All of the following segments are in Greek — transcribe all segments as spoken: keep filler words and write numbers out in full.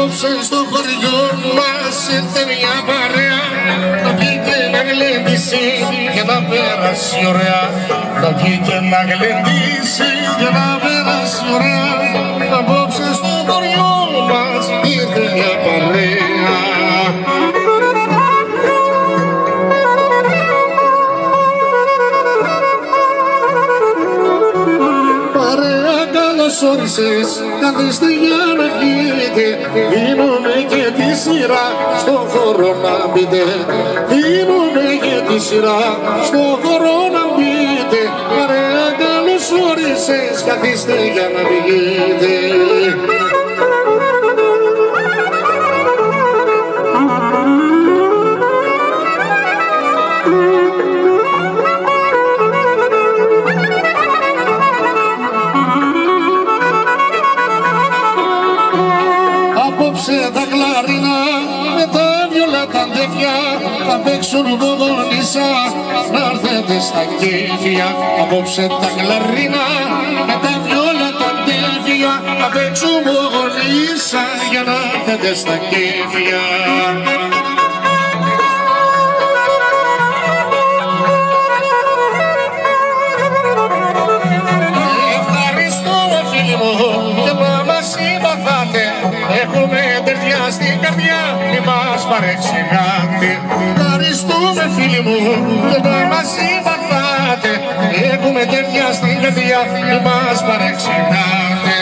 Απόψε στο χωριό μας ήρθε μια παρέα να βγει και να γλεντήσει και να πέρασει ωραία. Να βγει και να γλεντήσει και να πέρασει ωραία. Απόψε στο χωριό μας ήρθε μια παρέα. Όρισες, καθίστε για να βγείτε, δίνουμε και τη σειρά στο χώρο να μπείτε. Δίνουμε και τη σειρά στο χώρο να μπείτε. Παρέα καλώς όρισες, καθίστε για να βγείτε. Τα κλαρίνα με τα βιολέτα ντεφιά θα παίξουν βογονίσα να έρθετε στα κέφια. Απόψε τα κλαρίνα με τα βιολέτα ντεφιά θα παίξουν βογονίσα για να έρθετε στα κέφια. Ευχαριστώ φίλοι μου και να μας συμπαθάτε. Έχουμε ταιριά στην καρδιά, μη μας παρεξηγάτε. Ευχαριστούμε φίλοι μου και να μας συμπαθάτε. Έχουμε ταιριά στην καρδιά, μη μας παρεξηγάτε.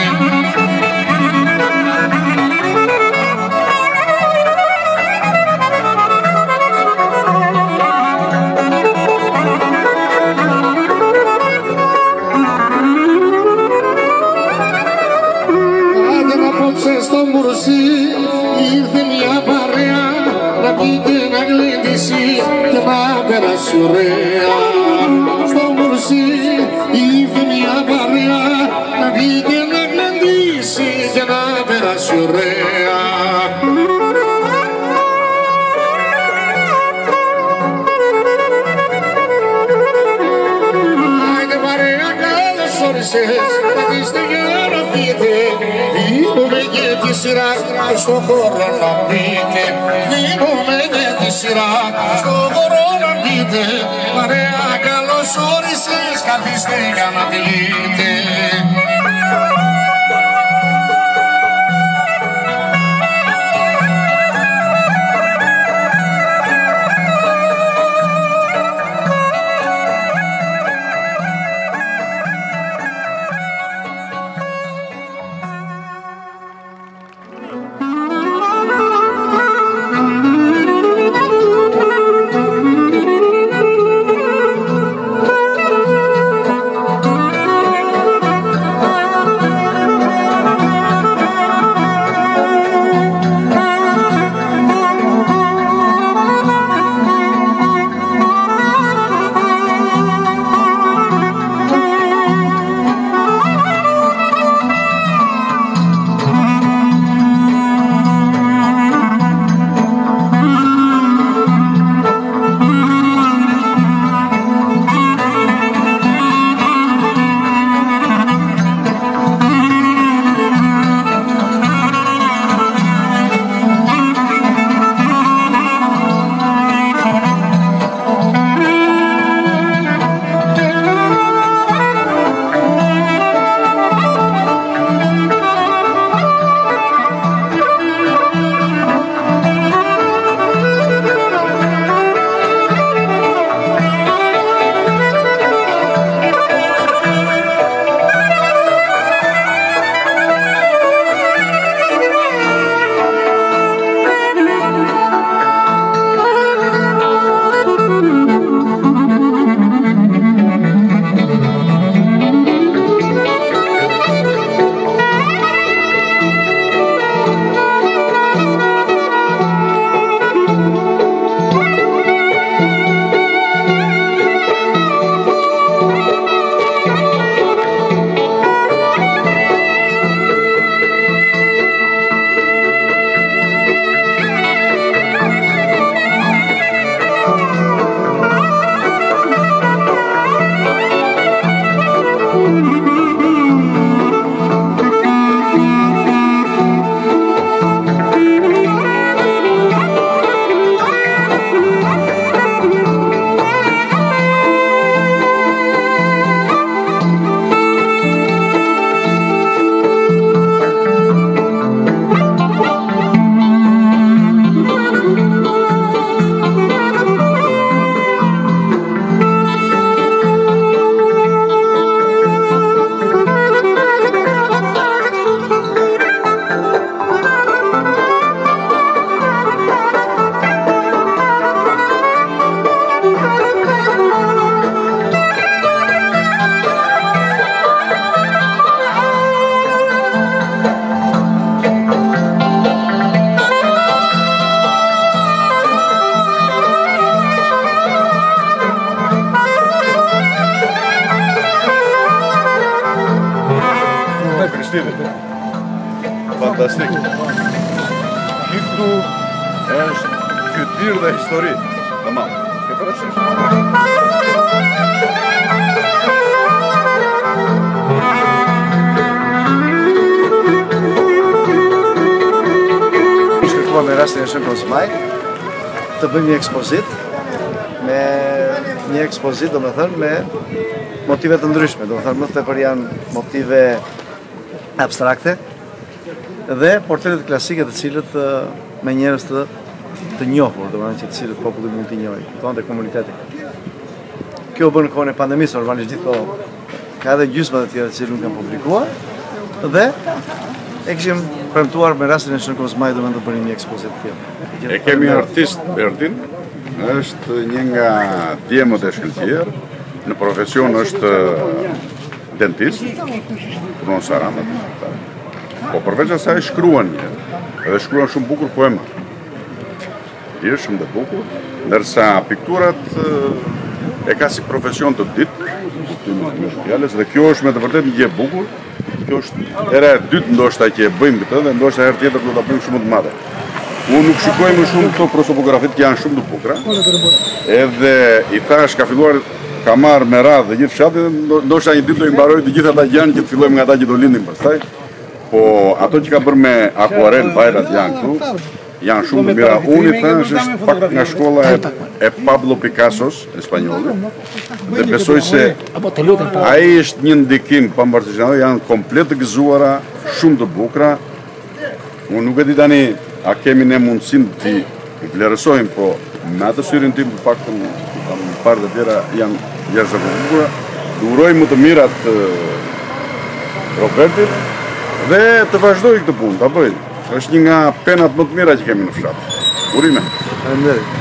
Στο Μουρσί ήρθε μια παρέα να πει και να γλεντήσει και να περάσει ωραία. Στο Μουρσί ήρθε μια παρέα να πει και να γλεντήσει και να περάσει ωραία. Άιντε παρέα καλώς όρισες, καθίστε για να πείτε. Δίνουμε και τη σειρά στο χώρο να μπείτε. Δίνουμε και τη σειρά στο χώρο να μπείτε. Παρέα καλώς όρισες, καθίστε για να πείτε. Këtu fantastik. Këtu është fytyrë dhe histori. Tamam. Ke parasysh? Me rastin e Shën Kozmaj të bëjmë një ekspozit me një ekspozit do me thënë me motive të ndryshme, do me thënë më të tepër janë motive abstrakte dhe portretet klasike të cilët me njerëz të të njohur, do me thënë që të cilët populli mund t'i njohë, tonë dhe komuniteti. Kjo bën në kohën e pandemisë, normalisht gjithko ka edhe gjysma të tjera të cilët nuk kanë publikuar dhe e kishim premtuar me rastin e Shën Kozmaj do të bënim një ekspozit të tillë. E kemi artist Erdin, është një nga djemët e shkëlqyer, në profesion është dentist, punon Sarandë. Po përveç asaj shkruan një, edhe shkruan shumë bukur poema. Shumë dhe bukur, ndërsa pikturat e ka si profesion të ditë, dhe kjo është me të vërtet një gjë bukur. Kjo është era e dytë ndoshta që e bëjmë këtë dhe ndoshta herë tjetër do ta bëjmë shumë të madhe. Unë nuk shikoj më shumë këto prosopografit që janë shumë të bukura. Edhe i thash ka filluar ka marrë me radhë dhe gjithë fshati, ndoshta një ditë do i mbaroj të gjitha ata gjënë që të fillojmë nga ata që do lindin pastaj. Po ato që ka bërë me akuarel vajrat janë këtu, janë shumë të mira. Unë i thash është pak nga shkolla e Pablo Picassos, spanjolle. Dhe besoj se ai është një ndikim pavarësisht janë komplet të gëzuara, shumë të bukura. Unë nuk e di tani a kemi ne mundësinë të vlerësojmë, po me atë syrin tim të paktën kam parë të tjera janë jashtëzakonisht të bukura. Uroj më të mirat Robertit dhe të vazhdoj këtë punë, ta bëj. Është një nga penat më të mira që kemi në fshat. Urime. Faleminderit.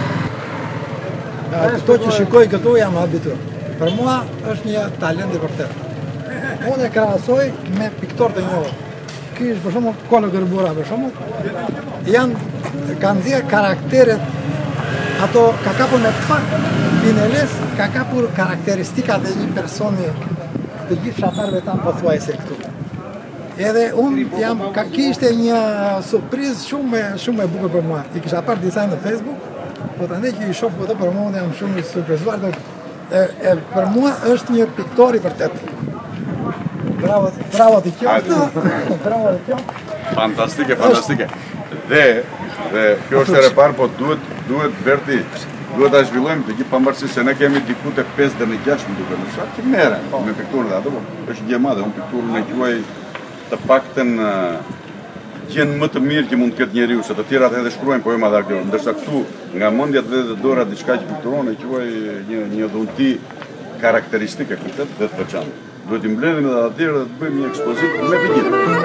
Këto që shikoj këtu jam habitur. Për mua është një talent i vërtet. Unë e krahasoj me piktor të njohur. Ky është për shembull Kolo Gërbura për shembull. Janë kanë dhënë karakteret ato ka kapur me pak pineles, ka kapur karakteristikat e një personi të gjithë fshatarëve tanë pothuajse këtu. Edhe unë jam ka kishte një surprizë shumë shumë e bukur për mua. I kisha parë disa në Facebook. Po të ndaj që i shoh këto për mua, jam shumë i surprizuar dhe e, e, për mua është një piktor i vërtet. Bravo, bravo ti qoftë. Bravo ti qoftë. Fantastike, fantastike. Dhe, dhe kjo është e parë, po duhet, duhet Berti, duhet ta zhvillojmë të gjithë pavarësisht se ne kemi diku te pesë deri në gjashtë më duket në fshat që merren me pikturën dhe ato, po është gjë e madhe, unë pikturën e quaj të paktën gjën më të mirë që mund të ketë njeriu, se të tjerat edhe shkruajnë poema dhe kjo, ndërsa këtu nga mendjat dhe dhe dora diçka që pikturon e quaj një një dhunti karakteristike komplet dhe të veçantë. Duhet i mbledhim edhe atë tjerë dhe të bëjmë një ekspozit me të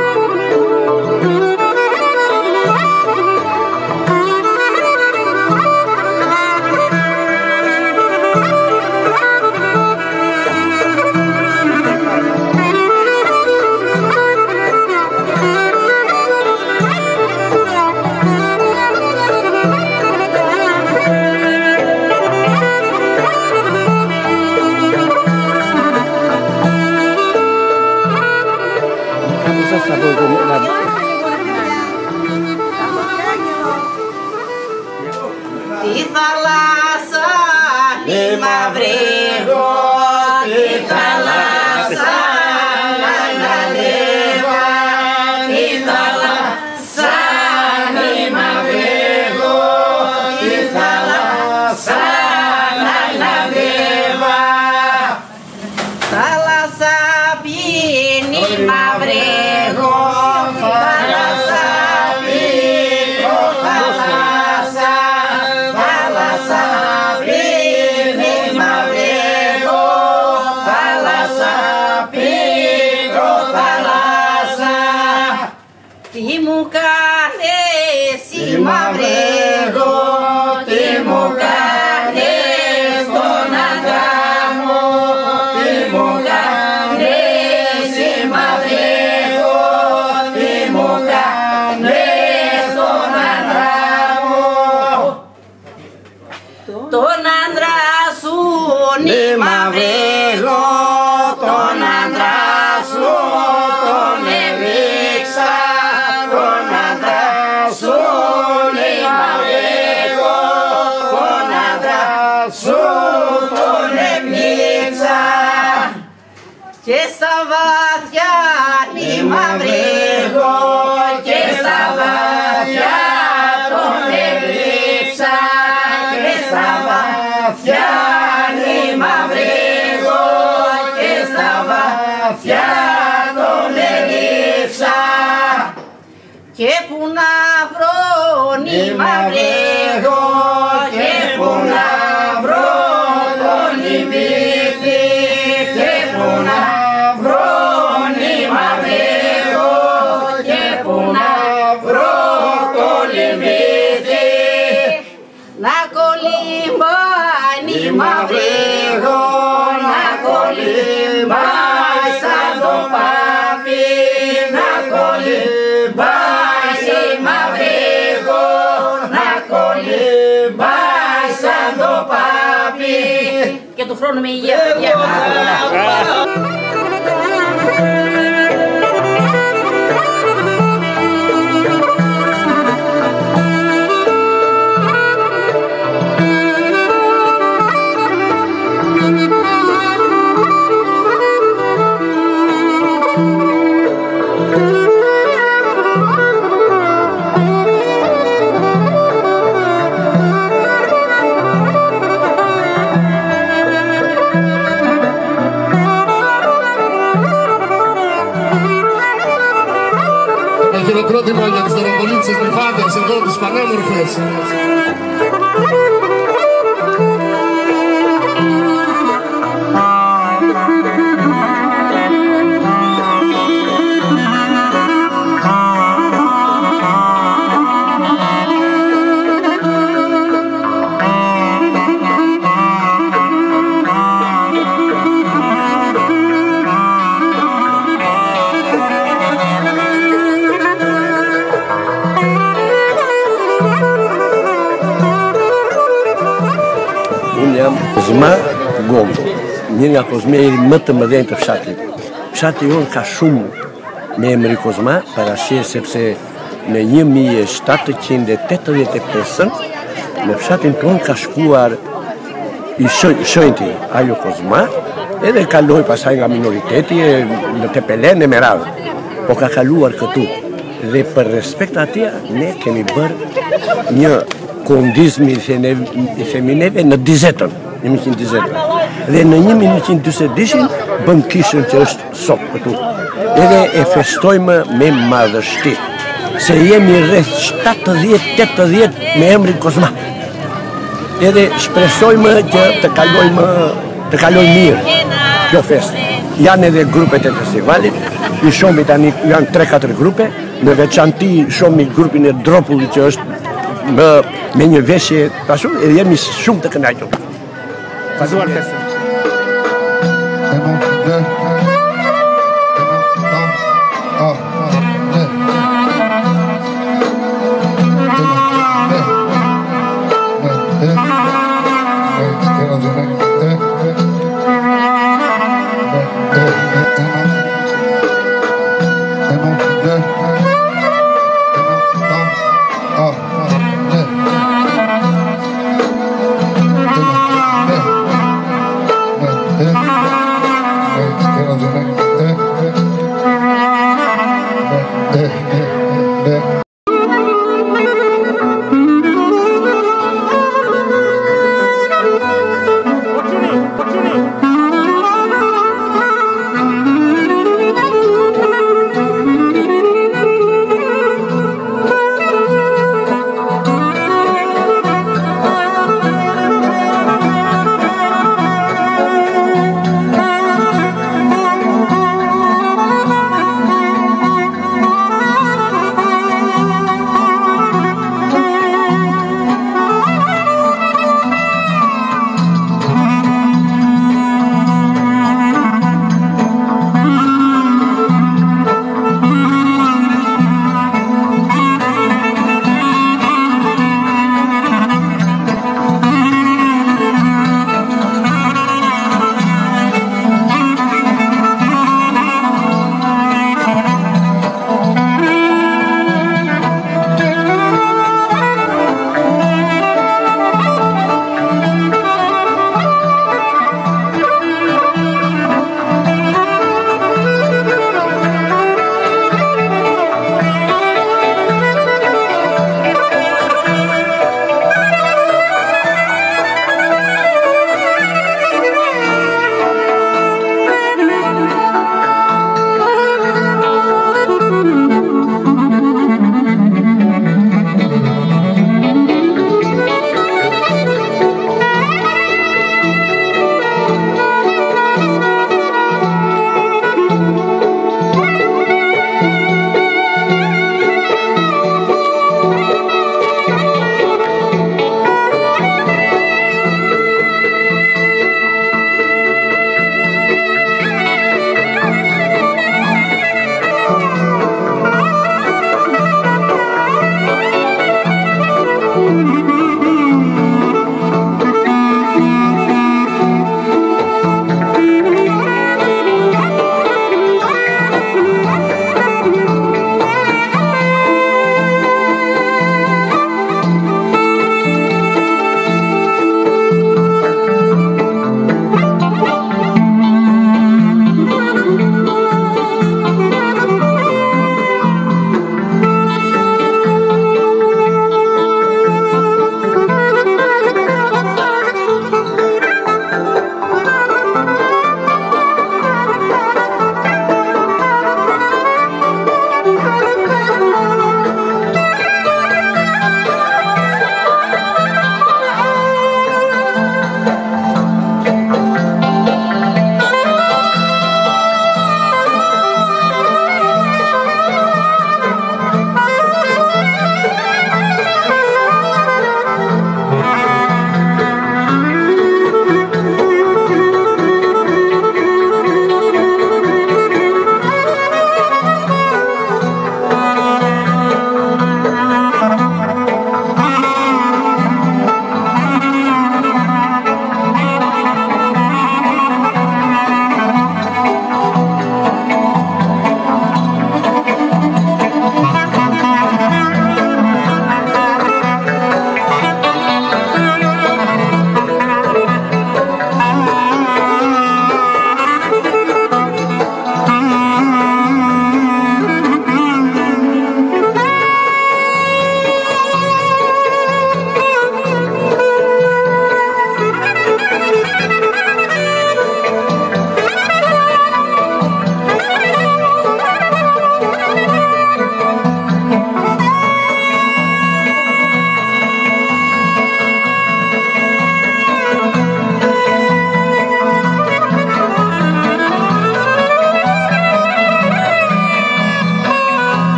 gjithë. Τη θάλασσα μη μαυρεύω, τη θάλασσα να ανέβω, τη θάλασσα μη μαυρεύω, τη θάλασσα να ανέβω. Θάλασσα πίνει μαυρεύω, και στα βαθιά λιμαυρίγω και στα βαθιά τον έδειξα και στα βαθιά λιμαυρίγω και στα βαθιά τον έδειξα και που να βρω λιμαυρίγω και που να βρω τον λιμβήθη και που να βρω λιμαυρίγω και που να βρω τον λιμβήθη να κολυμπάει λιμαυρίγω να κολυμπάει σαν το πάπι να κολυμπάει λιμαυρίγω να κολυμπάει σαν το πάπι και του χρόνου με υγεία παιδιά. Χειροκρότημα για τις δωροπολίτσες νυφάδες εδώ τις πανέμορφες. Cosma Gondo, një Cosma i më të mëdhenj të fshatit. Fshati jonë ka shumë me emri Cosma, parashie sepse në një mijë e shtatëqind e tetëdhjetë e pesën në fshatin tonë ka shkuar i shenjti ajo Cosma, edhe kaloi pasaj nga minoriteti në Tepelen e me radhë, po ka kaluar këtu. Dhe për respekt atij ne kemi bërë një kondizmi i femineve në dizetën, një mijë e njëzet. Dhe në një mijë e njëqind e dyqindishin bëm kishën që është sot këtu. Edhe e festojmë me madhështi, se jemi rreth shtatëdhjetë tetëdhjetë me emrin Cosma. Edhe shpresojmë që të kalojmë të kalojmë mirë kjo festë. Janë edhe grupet e festivalit, i shomi tani janë tre katër grupe, në veçanti shomi grupin e Dropullit që është më me një veshje pasur, edhe jemi shumë të kënaqur. Vazhduar festën.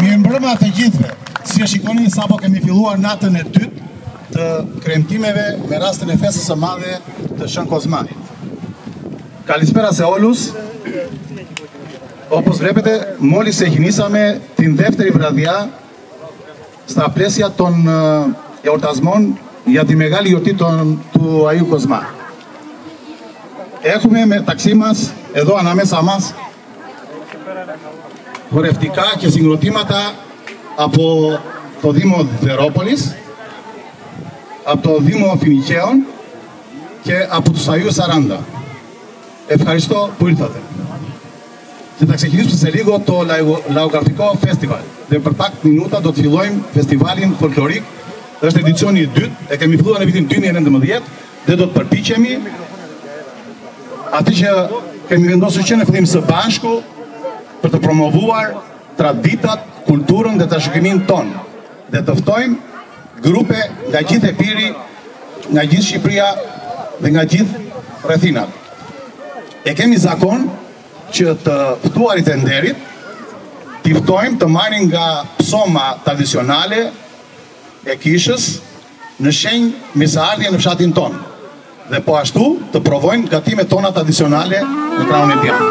Mirë mbrëma të gjithëve. Si e shikoni, sapo kemi filluar natën e dytë të kremtimeve me rastin e festës së madhe të Shën Kozmait. Kalispera se όλους. Όπως βλέπετε, μόλις ξεκινήσαμε την δεύτερη βραδιά στα πλαίσια των εορτασμών για τη μεγάλη γιορτή του Αγίου Κοσμά. Έχουμε μεταξύ μας, εδώ ανάμεσα μας, χορευτικά και συγκροτήματα από το Δήμο Βερόπολης, από το Δήμο Φινικαίων και από τους Αγίους Σαράντα. Ευχαριστώ που ήρθατε. Και θα ξεκινήσουμε σε λίγο το λαογραφικό φεστιβάλ. De për pak minuta do të fillojmë festivalin folklorik. Është edicioni i dytë, e kemi filluar në vitin dy mijë e nëntëmbëdhjetë dhe do të përpiqemi atë që kemi vendosur që në fillim së bashku për të promovuar traditat, kulturën dhe trashëgiminë tonë dhe të ftojmë grupe nga gjithë Epiri, nga gjithë Shqipëria dhe nga gjithë rrethinat. E kemi zakon që të ftuarit e nderit t'i ftojmë të marrin nga psoma tradicionale e kishës në shenjë misardhje në fshatin tonë dhe po ashtu të provojnë gatimet tona tradicionale në krahun e djathtë.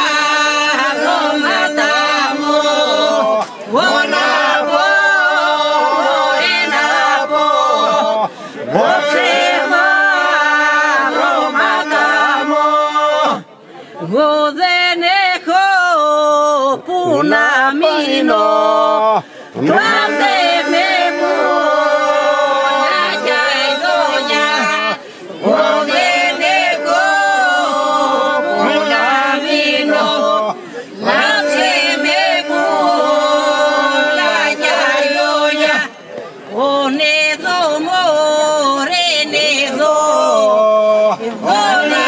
Buona, buona. που να μείνω. Κλάστε με μόνα για ειδόνια, ο δεν έχω που να μείνω. Κλάστε με μόνα για ειδόνια, ον εδώ μωρέν εδώ, εδώ να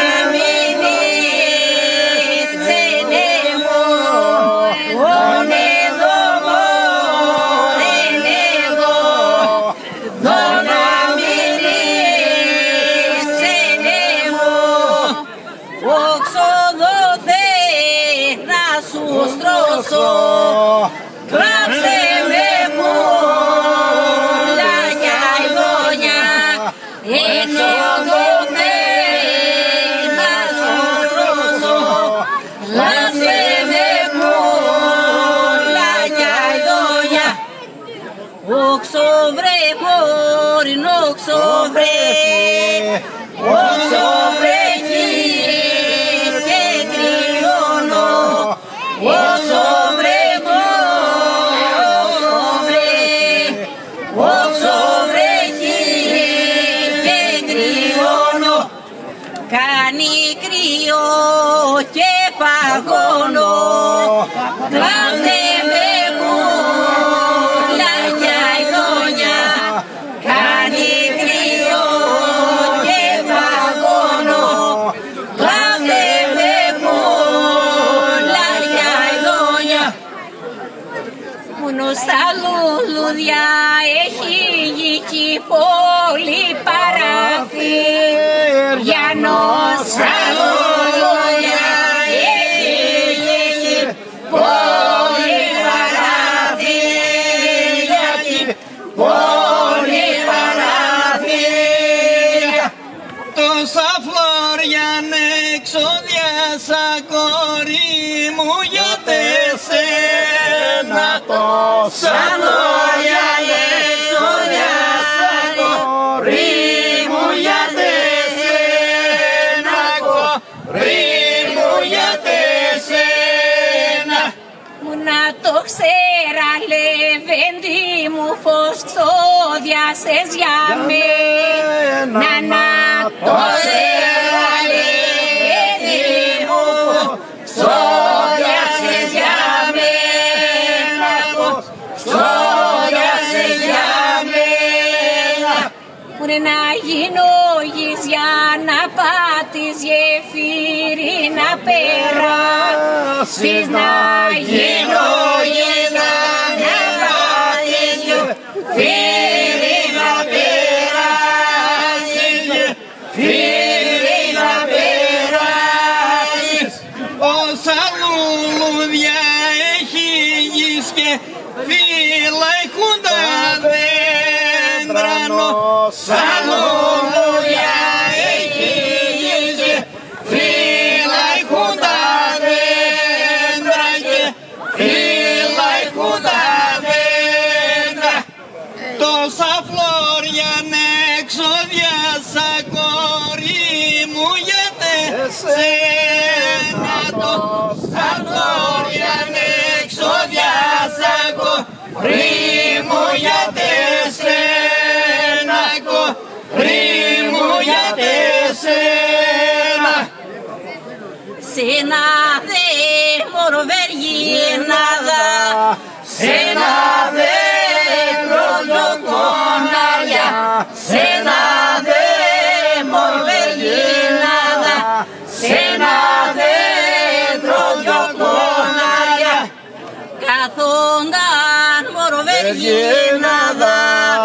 μείνεις ξένε μου, ον εδώ μωρέν εδώ, εδώ να μείνεις ξένε μου, οξοδοθέ να σου στρώσω, κλάψε με μούλα για ειδόνια, εξοδοθέ να σου στρώσω, κλάψε με μούλα για ειδόνια, οξοβρέ μόριν οξοβρέ, οξοβρέ γης και κρυώνω, οξοβρέ οξοβρέ, οξοβρέ γης και κρυώνω, κάνει κρύο και παγώνω, κλάστε με μούλα για ειδόνια, κάνει κρύο και παγώνω, κλάστε με μούλα για ειδόνια. Μόνο στα λουλούδια έχει γη πολύ παραθύρια, στα λουλούδια έχει γη πολύ παραθύρια, πολύ παραθύρια. Τόσα φλόρια εξοδιάσα κόρη μου για τεσένα, τόσα φλόρια εξοδιάσα κόρη μου για τεσένα, κόρη μου για τεσένα. Μου να το ξέρα λεβέντη μου πως ξοδιάσες για μένα, να το ξέρα λεβέντη μου ξοδιάσες για μένα, πως ξοδιάσες για μένα. Μου να γίνω γης για να πάτεις γεφύρι να περάσεις, να γίνω γης για να πάτεις γεφύρι να περάσεις, γεφύρι να περάσεις. Όσα λουλούδια έχει γης και φύλλα έχουν τα δέντρα, όσα λουλούδια έχει γης και φύλλα έχουν τα δέντρα, και φύλλα έχουν τα δέντρα. Τόσα φλόρια εξοδιάσα κόρη μου για τεσένα, τόσα φλόρια εξοδιάσα κόρη μου για τεσένα, κόρη μου για τεσένα. Σένα δε μορβεργίναδα, σένα δε προδοκονάρια, σένα δε μορβεργίναδα, σένα δε προδοκονάρια, καθόνταν μορβεργίναδα,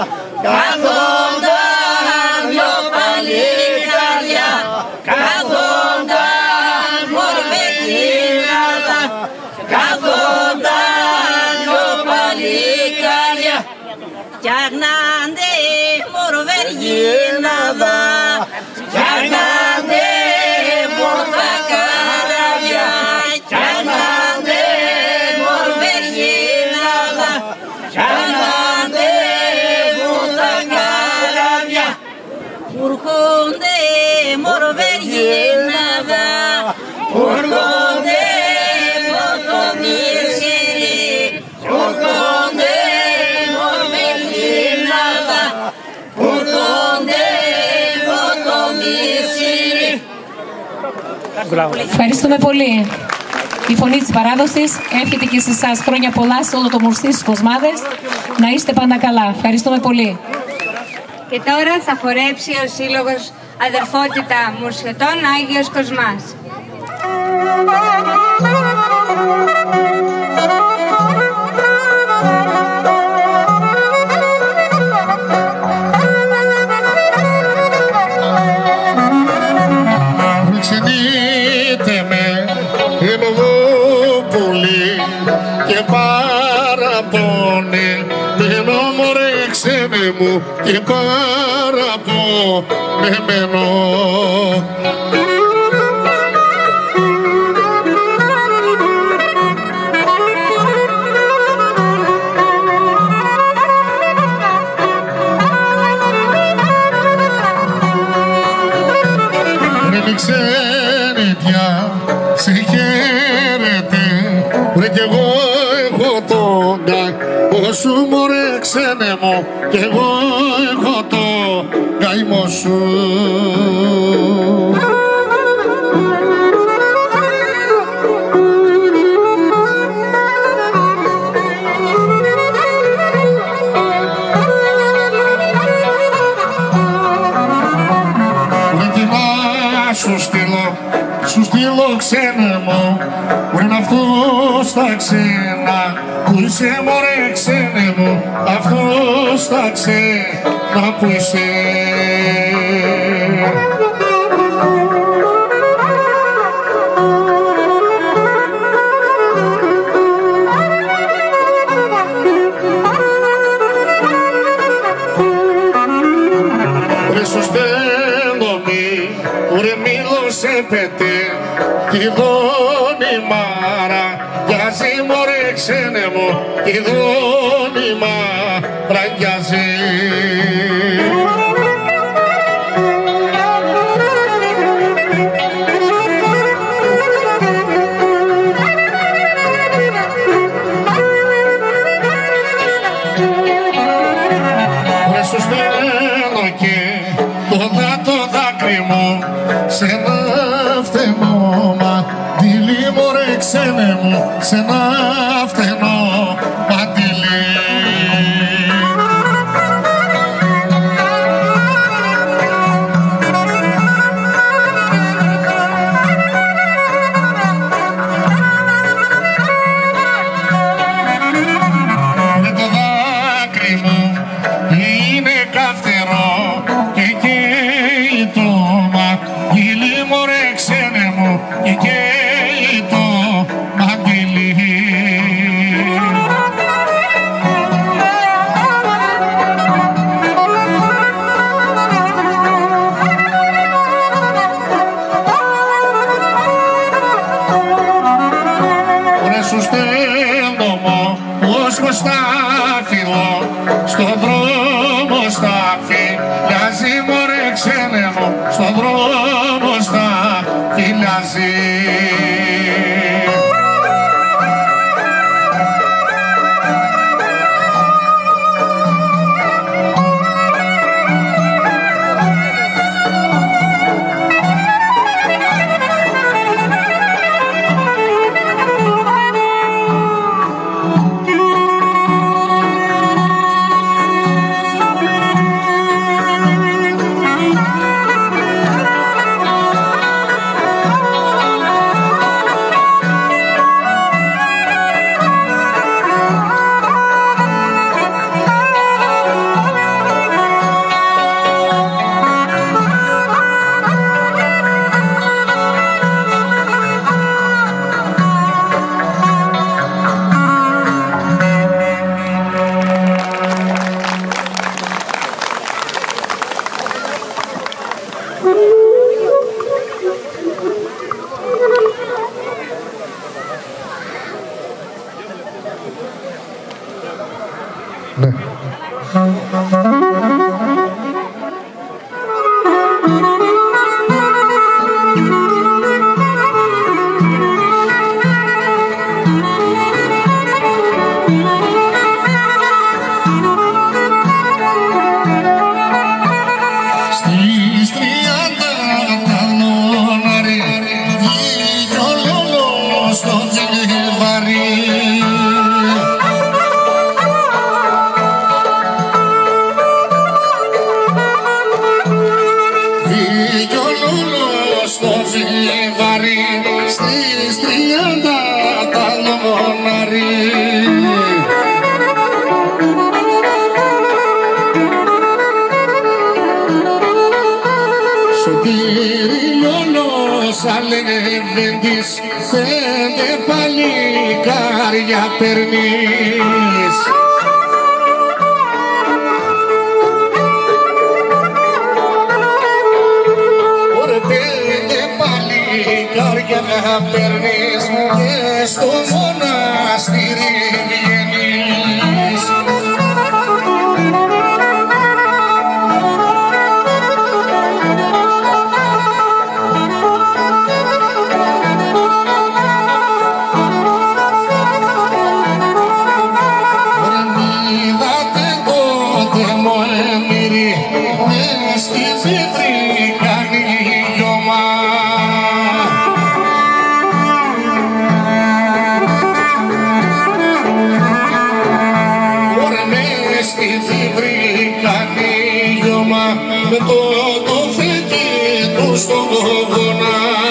καθόνταν δυο παλικάρια, καθόνταν μορβεργίναδα, καθόνταν δυο παλικάρια, φτιάχναντε μορβεργίναδα, φτιάχναντε πόρτα καράβια, φτιάχναντε μορβεργίναδα, φτιάχναντε πόρτα καράβια, πουρχόντε μορβεργίναδα, πουρχόντε ποτομίσια, Ευχαριστούμε πολύ. Η φωνή της παράδοσης εύχεται και σε εσάς χρόνια πολλά, σε όλο το Μουρσί, στους κοσμάδες. Να είστε πάντα καλά. Ευχαριστούμε πολύ. Και τώρα θα χορέψει ο Σύλλογος Αδερφότητα Μουρσιωτών Άγιος Κοσμάς. Ξενείτε με, είμαι εγώ πολύ και παραπώνει. Μένω μωρέ ξένε μου και παραπονεμένο. Ξενιτιά, σε χαίρετε, βρε κι εγώ έχω τον καημό σου μωρέ ξένε μου, κι εγώ έχω τον καημό σου. Σου στείλω, σου στείλω ξένε μου, πριν αυτός τα ξένα, που είσαι μωρέ ξένε μου, αυτός τα ξένα που είσαι. Ρε σου στέλνω μη, ρε μίλωσε πετέ, κι δώνει μάρα, γιάζει μωρέ ξένε μου, κι δώνει μάρα, γιάζει. Ρε σου στέλνω και το δάκρυ μου, σε ένα φτενό μαντήλι μωρέ ξένε μου, σε ένα φτενό μαντήλι. Με το δάκρυ μου είναι καυτερό και καίει το μαντήλι μωρέ ξένε μου, και καίει το μαντήλι. Ρε σου στέλνω μου, ως κοστάφυλλο, στον δρόμο σταφυλιάζει μωρέ ξένε μου, στον δρόμο σταφυλιάζει. Ναι. Στις τριάντα καλών αρι όσα λένε της πέντε παλικάρια περνείς. Ωρε πέντε παλικάρια περνείς και στο μοναστήρι βγαίνεις. Με το το φέκι του στον γόνα.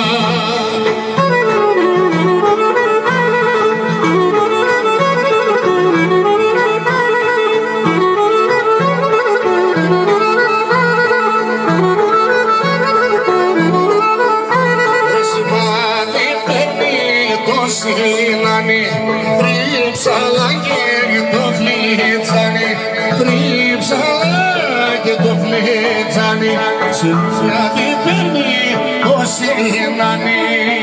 Σημάδι παίρνει το σινάνι, τρίψαλα και το φλίτσανι, τρίψαλα και το φλίτσανι, σημάδι παίρνει το σινάνι.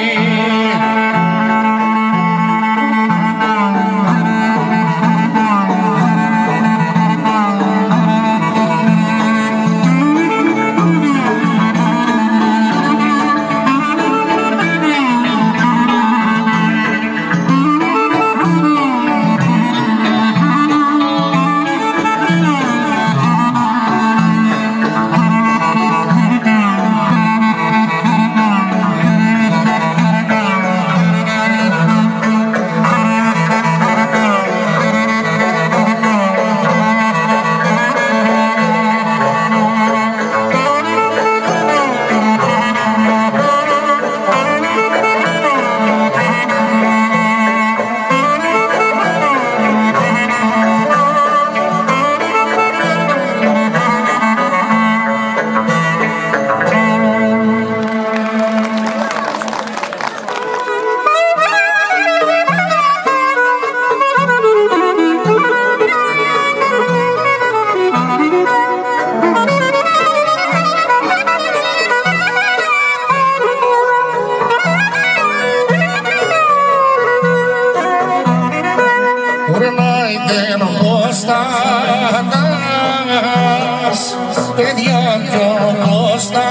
Παιδιά πιο Κώστα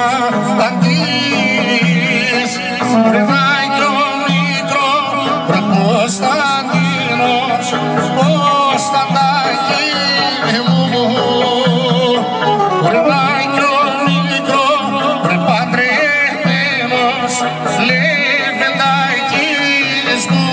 αντίς, περνάει κι ο μικρό ρε Κωνσταντίνος, Κωνσταντάκι μου. Περνάει κι ο μικρό ρε παντρεμένος, Λεβεντάκης μου.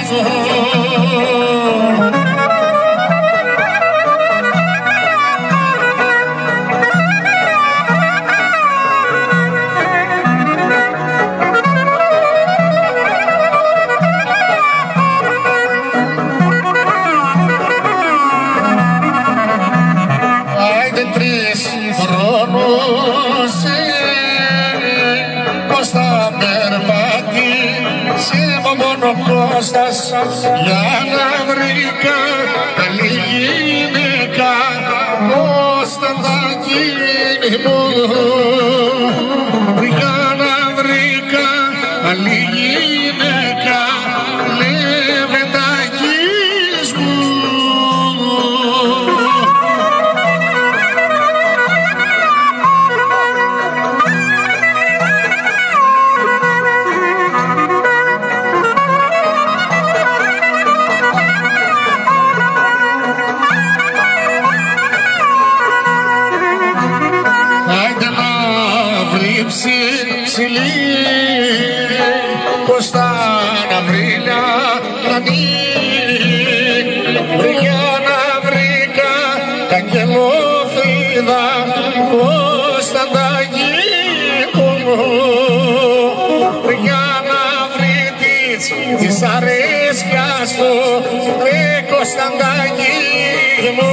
Κώστας για να βρήκα καλή γυναίκα, Κωνσταντάκι μου, για να βρήκα καλή γυναίκα, Λεβεντάκης μου. Ψηλή Κώστα να βρήλια πλανή, για να βρήκα καγκελόφρυδα, Κωνσταντάκι μου, για να βρει της αρέσκειας του ρε Κωνσταντάκι μου.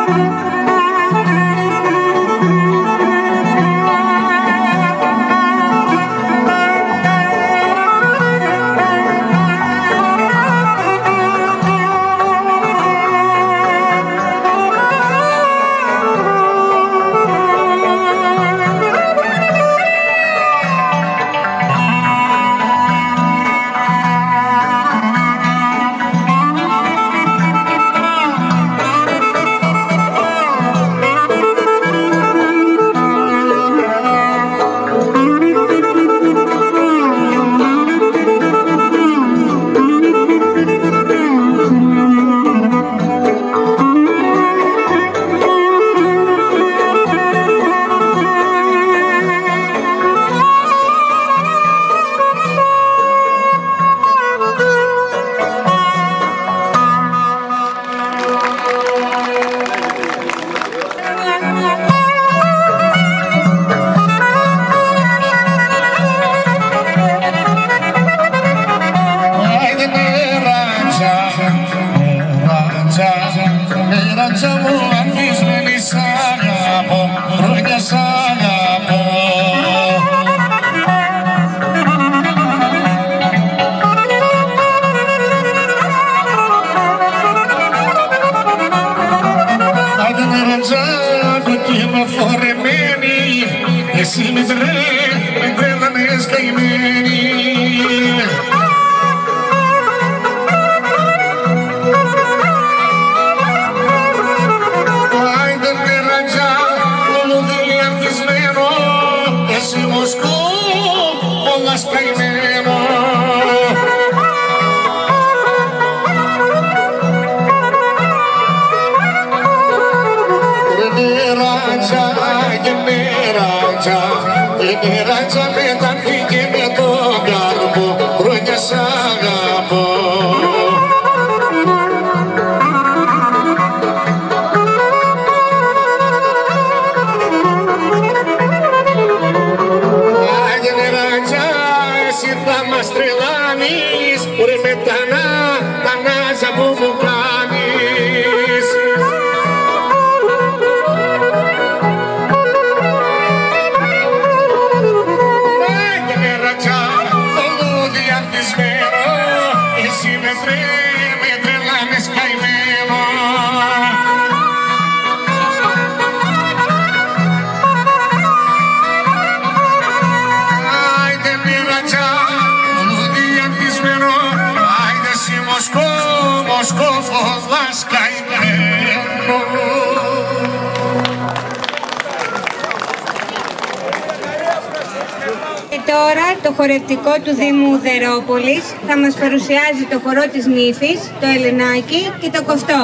Εσύ με τρέ, με τρέλανες καημένη. Άιντε με ρατζά, λουλούδι ανθισμένο, εσύ Μοσκό, πολλάς καημένο. Ρε με ρατζά και με ρατζά, και με ρατζά μετανθήκε με τον καρπό, χρόνια σ' αγαπώ. Άγιε ρατζά, εσύ θα μας τρελάνεις, ρε με τα να, τα νάζα που μου κάνεις. Εσύ με τρέ, με τρελάνες καημένο. Άιντε μη ρατζά, λουλούδι ανθισμένο, άιντε εσύ Μοσκό, Μοσκό, πολλάς καημένο. Και τώρα το χορευτικό του Δήμου Ουδερόπολης θα μας παρουσιάζει το χορό της Νύφης, το Ελενάκι και το Κοφτό.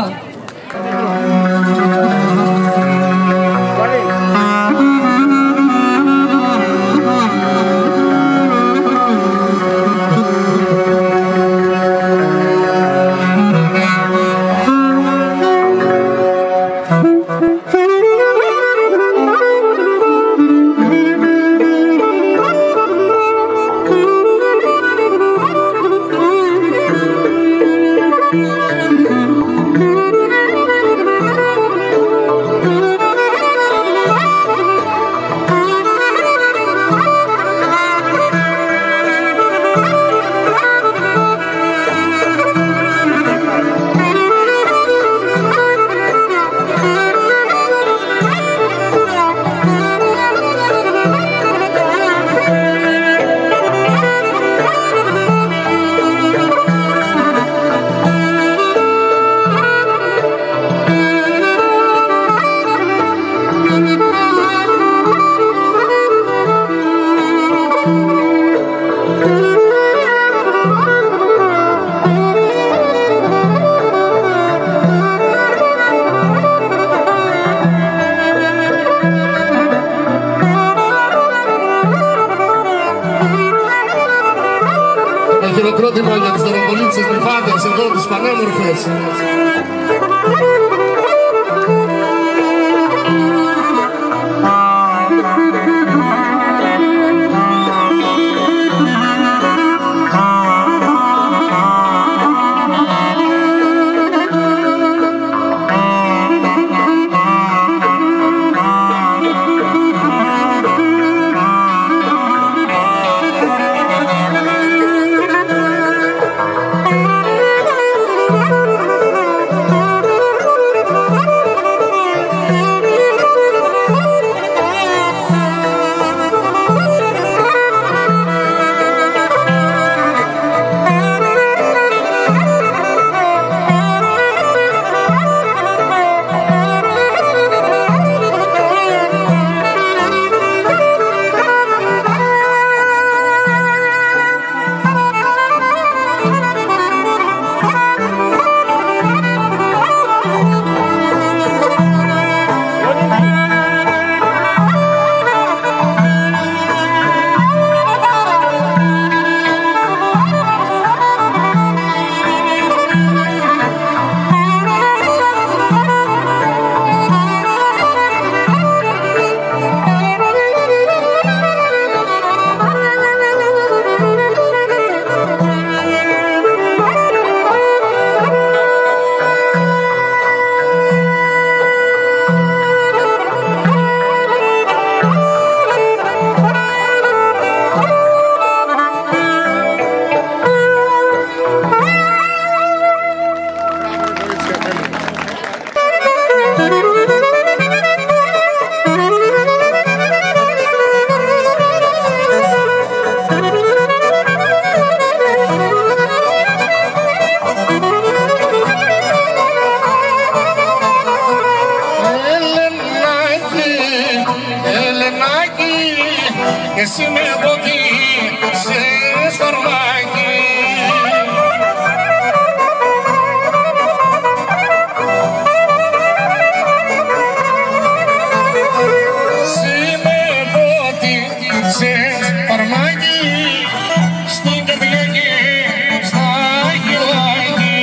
Χειροκρότημα για τις δωροπολίτσες νυφάδες εδώ, τις πανέμορφες. εσύ με ποτίσες κορμάκι. Εσύ με ποτίσες κορμάκι στην καρδιά και στα χειλάκι.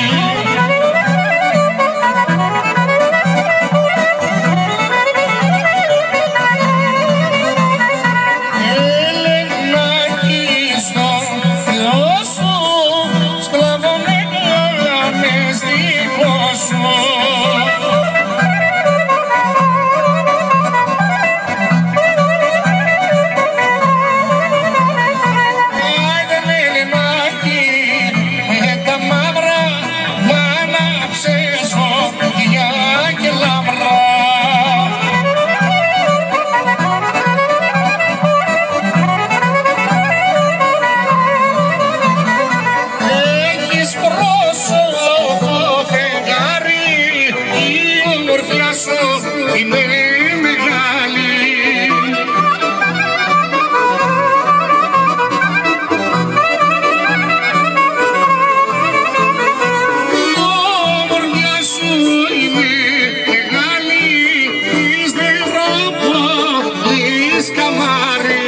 Ελενάκι στο Θεό σου σκλαβόν έκανες δικό σου. Έχεις πρόσωπο φεγγάρι, η ομορφιά σου είναι μεγάλη. Η ομορφιά σου είναι μεγάλη, είστε ρόπο, εις καμάρι.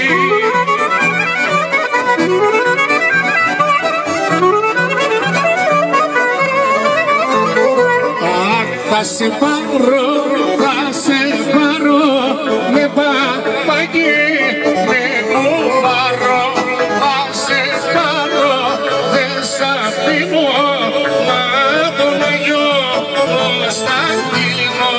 Θα σε πάρω, θα σε πάρω με παπαγί, με κουβάρω. Θα σε πάρω, δεν σ' αφήνω, μα τον Αγιο Κωνσταντίνο.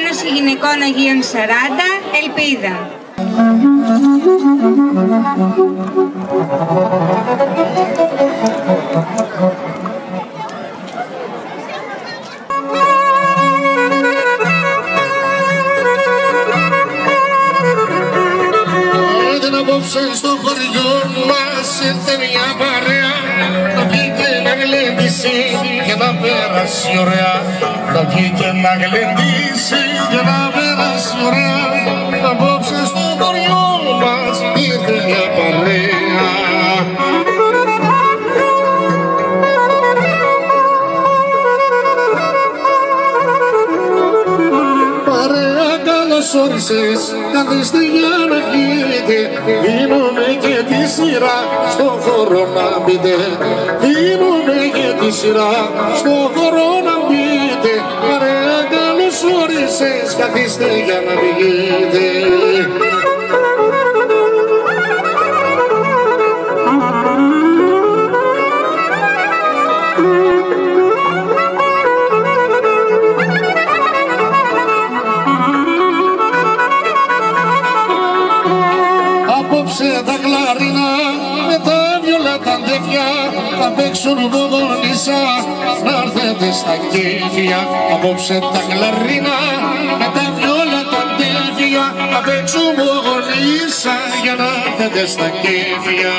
Ένωση Γυναικών Αγίων σαράντα, Ελπίδα. Απόψε στο χωριό μας ήρθε μια παρέα να βγει και να γλεντήσει και να περάσει ωραία. Να βγει και να γλεντήσει και να περάσει ωραία. Απόψε στο χωριό μας ήρθε μια παρέα. Όρισες, καθίστε για να βγείτε, δίνουμε και τη σειρά στο χώρο να μπείτε. Δίνουμε και τη σειρά στο χώρο να μπείτε. Παρέα καλώς όρισες, καθίστε για να βγείτε. Τα κλαρίνα με τα βιολέτα ντεφιά θα παίξουν βογονίσα να έρθετε στα κέφια. Απόψε τα κλαρίνα με τα βιολέτα ντεφιά θα παίξουν βογονίσα για να έρθετε στα κέφια.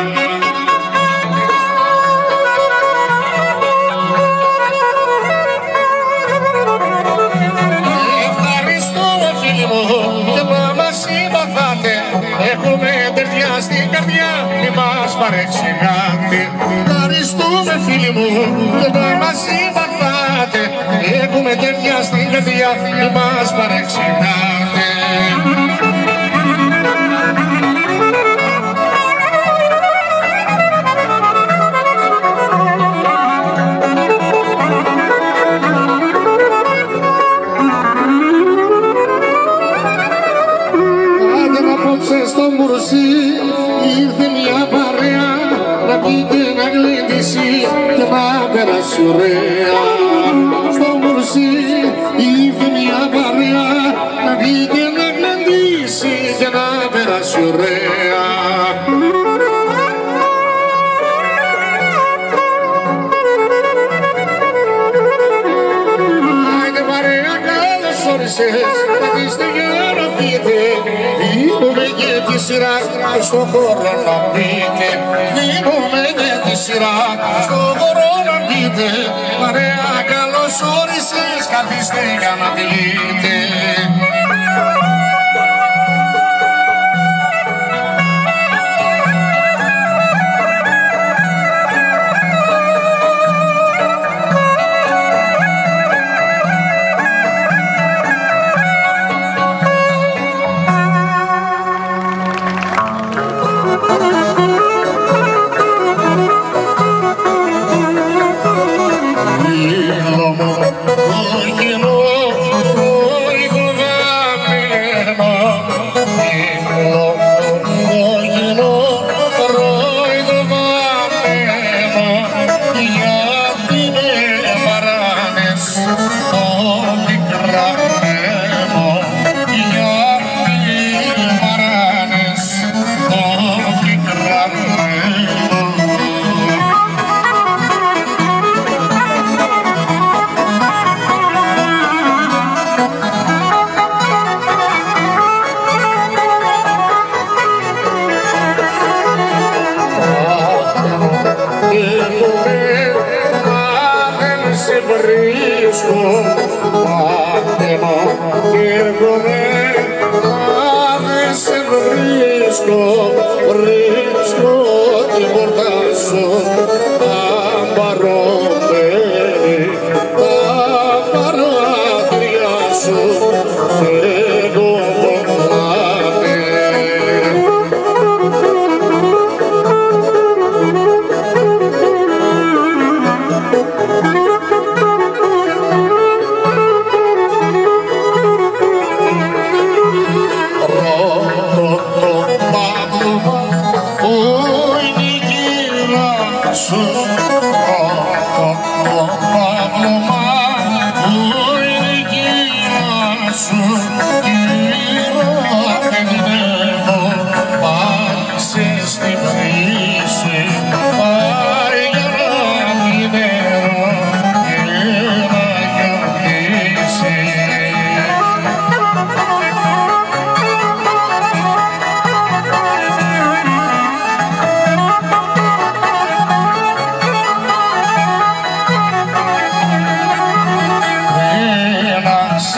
Ευχαριστώ φίλοι μου και να μας συμπαθάτε. Έχουμε τερδιά στην καρδιά, μη μας παρεξηγάτε. Ευχαριστούμε φίλοι μου και να μας συμπαθάτε. Έχουμε τερδιά στην καρδιά, μη μας παρεξηγάτε. Στο Μουρσί ήρθε μια παρέα να πει και να γλεντήσει και να περάσει ωραία. Στο Μουρσί ήρθε μια παρέα να πει και να γλεντήσει και να περάσει ωραία. Άιντε παρέα καλώς όρισες, καθίστε για να πείτε. Δίνουμε και τη σειρά στο χώρο να πείτε. Δίνουμε και τη σειρά στο χώρο να πείτε. Παρέα καλώς όρισες, καθίστε για να πείτε.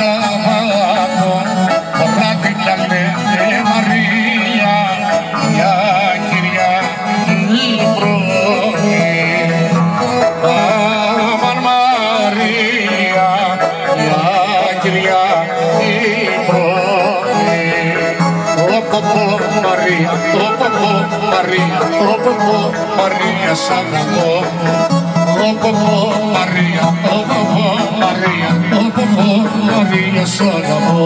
Σαββάτο, χωράτη καλέ Μαρία, μια Κυριακή πρωί. Αμαν Μαρία, μια Κυριακή πρωί. Ωπω Μαρία, ωπω Μαρία, ωπω Μαρία, σ' αγαπώ. Ωπω Μαρία, ωπω Μαρία, ωπω Μαρία, σ' αγαπώ.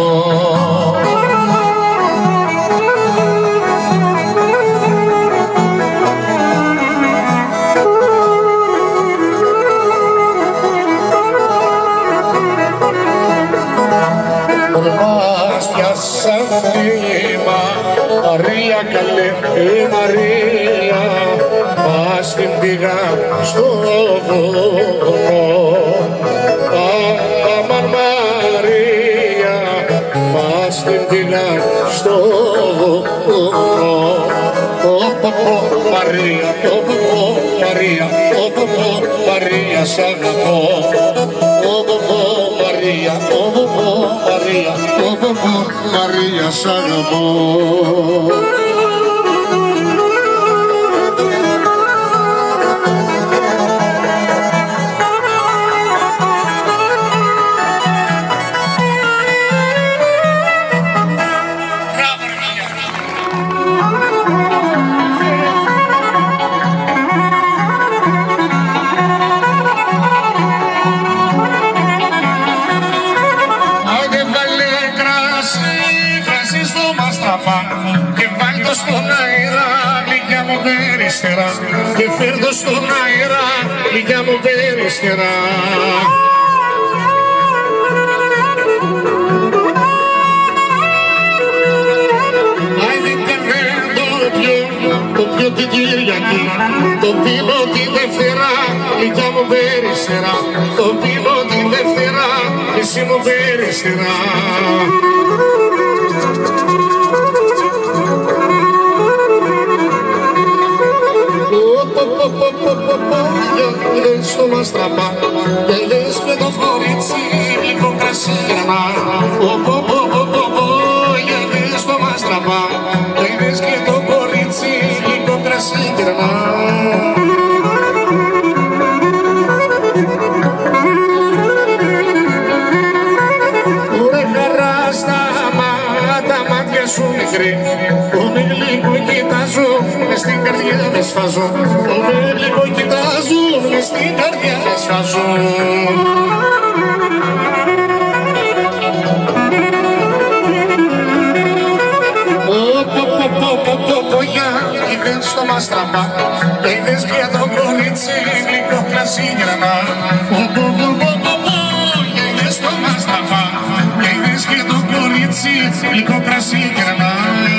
Ορμάστια σαν θύμα, Μαρία καλέ Μαρία, μας την πήγα στο βουνό. Αμαν Μαρία, μας την πήγα στο βουνό. Ωπω Μαρία, ωπω Μαρία, ωπω Μαρία, σ' αγαπώ. Ωπω Μαρία, ωπω Μαρία, ωπω Μαρία, σ' αγαπώ. Και φέρνω στον αέρα γλυκιά μου περιστερά. Άιντε και δεν το πιω, το πιω την Κυριακή, το πίνω τη Δευτέρα γλυκιά μου περιστερά. Το πίνω τη Δευτέρα εσύ μου περιστερά. Λες το μας τραπά και λες με το κορίτσι γλυκό κρασί γρανά. Λες το μας τραπά και λες και το κορίτσι γλυκό κρασί γρανά. Ρε χαρά στα μάτια, μάτια σου μικρή, που με γλυκό κοιτάζω, μες στην καρδιά με σφάζω. Που με γλυκό κοιτάζω, μες στην καρδιά με σφάζω. Πω για είδες το μας τραπά και είδες και το κορίτσι γλυκό κρασί γρανά. Είδες το μας τραπά και είδες και το κορίτσι γλυκό κρασί γρανά.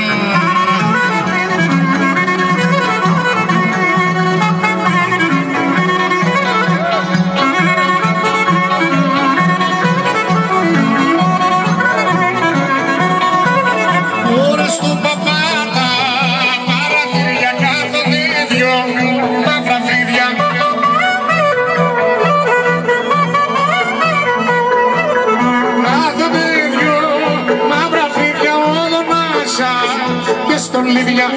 Στον Λιβιά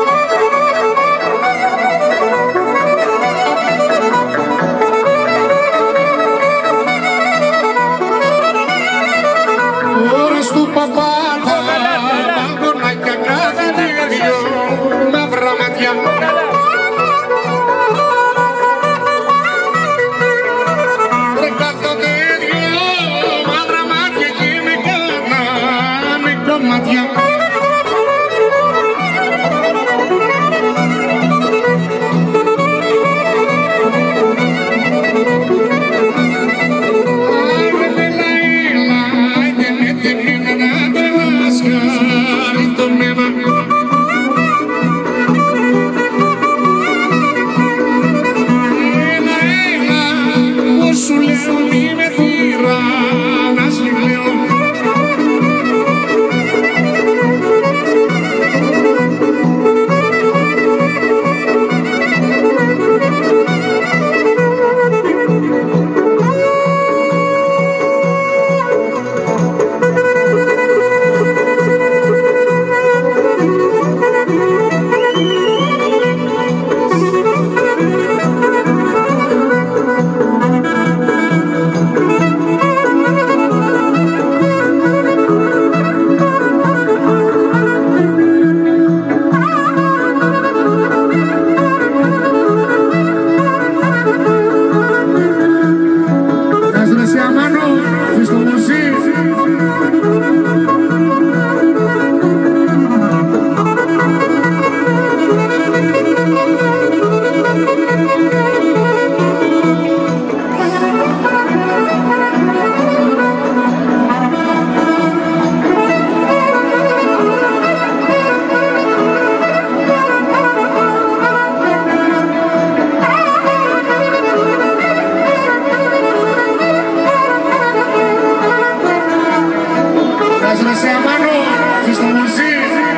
ώρες του παπάτα, μαγκονάκια κάθεται δυο μαύρα μάτια. Ρε κάθονται δυο μαύρα μάτια και με κάνανε κομμάτια. στο Μουρσί.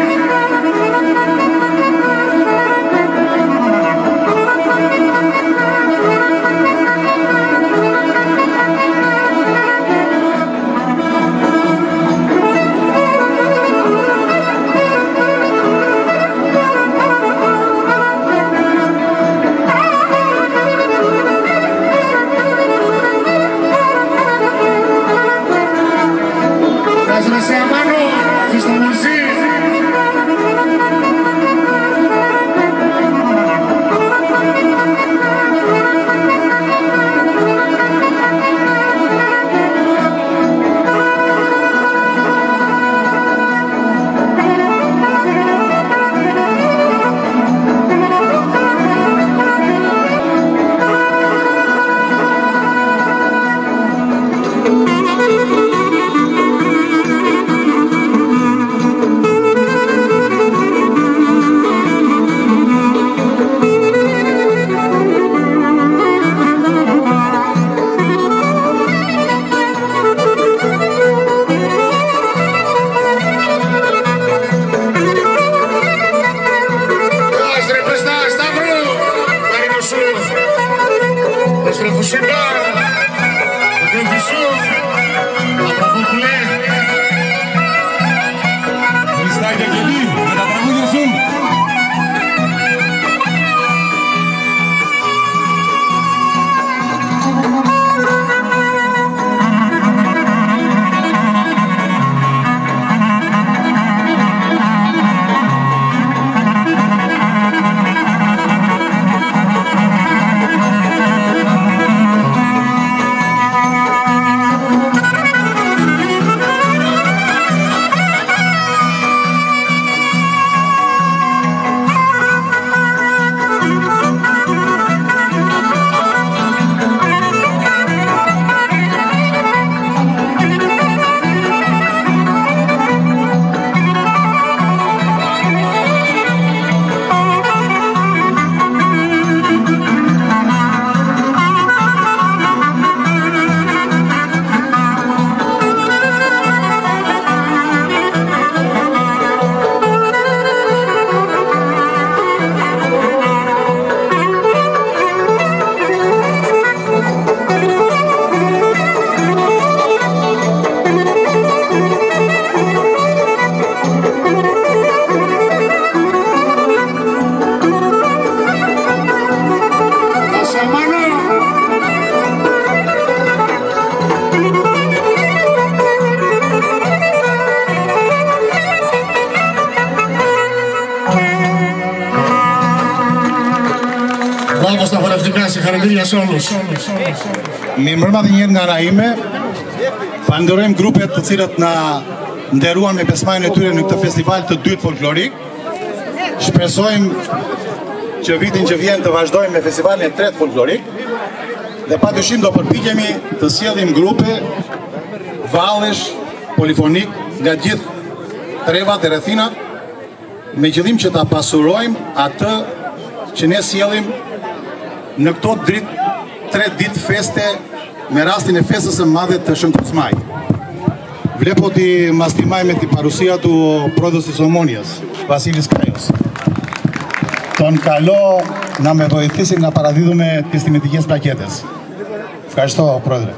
Στα χορευτικά, συγχαρητήρια σε όλους. Mirëmbrëma dhe njëherë nga ana ime. Falenderojmë grupet të cilët na nderuan me pjesëmarrjen e tyre në këtë festival të dytë folklorik. Shpresojmë që vitin që vjen të vazhdojmë me festivalin e tretë folklorik dhe padyshim do përpiqemi të sjellim grupe vallesh polifonik nga gjithë trevat e rrethinat me qëllim që ta pasurojmë atë që ne sjellim në këto dritë tre ditë feste me rastin e festës së madhe të Shënkozmaj. Vlepo ti mastimajme ti parusia tu πρόεδρος της Ομόνοιας, Βασίλης Κάιος. Τον καλό να με βοηθήσει να παραδίδουμε τις τιμητικές πλακέτες. Ευχαριστώ, Πρόεδρε.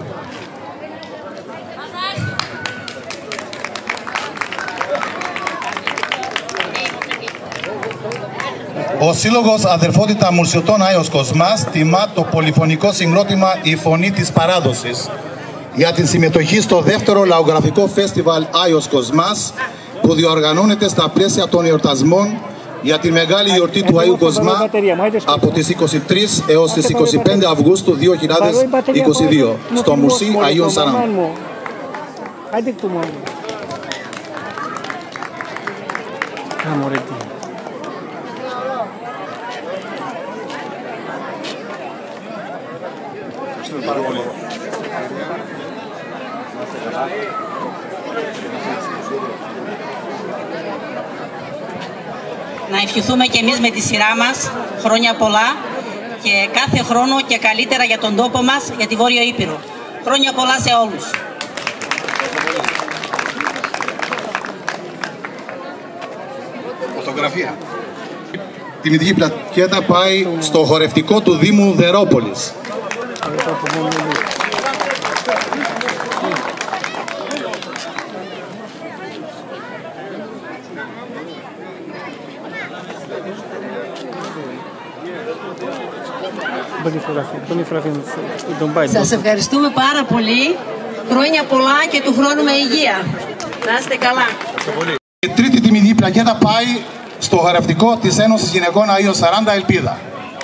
Ο Σύλλογος Αδερφότητα Μουρσιωτών Άιος Κοσμάς τιμά το πολυφωνικό συγκρότημα «Η Φωνή της Παράδοσης» για την συμμετοχή στο δεύτερο λαογραφικό φεστιβάλ Άιος Κοσμάς που διοργανώνεται στα πλαίσια των εορτασμών για τη μεγάλη γιορτή του Άιου Κοσμά από τις είκοσι τρεις έως τις είκοσι πέντε Αυγούστου δύο χιλιάδες είκοσι δύο στο Μουρσί Αγίων Σαράντα. Να ευχηθούμε και εμείς με τη σειρά μας χρόνια πολλά και κάθε χρόνο και καλύτερα για τον τόπο μας, για τη Βόρειο Ήπειρο. Χρόνια πολλά σε όλους. φωτογραφία. Η τιμητική πλακέτα πάει στο χορευτικό του Δήμου Δερόπολης. Σας ευχαριστούμε πάρα πολύ. Χρόνια πολλά και του χρόνου με υγεία. Να είστε καλά. Η τρίτη τιμητική πλακέτα πάει στο χορευτικό της Ένωσης Γυναικών Αΐων Σαράντα Ελπίδα.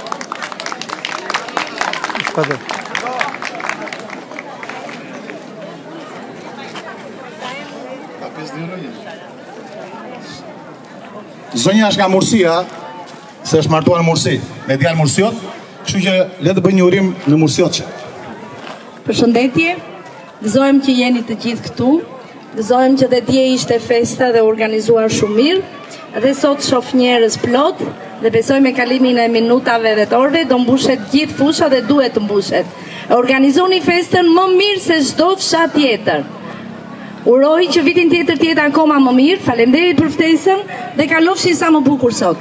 Zonja është nga Murësia, se është martuar në Murësi, me djalë Murësiot, kështu që le të bëj një urim në Murësiotçe. Përshëndetje, gëzojmë që jeni të gjithë këtu, gëzojmë që dhe dje ishte festa dhe organizuar shumë mirë, dhe sot shoh njerëz plot, dhe besoj me kalimin e minutave dhe të orëve do mbushet gjithë fusha dhe duhet të mbushet. Organizoni festën më mirë se çdo fshat tjetër. Uroj që vitin tjetër të jetë akoma më mirë, faleminderit për ftesën dhe kalofshin sa më bukur sot.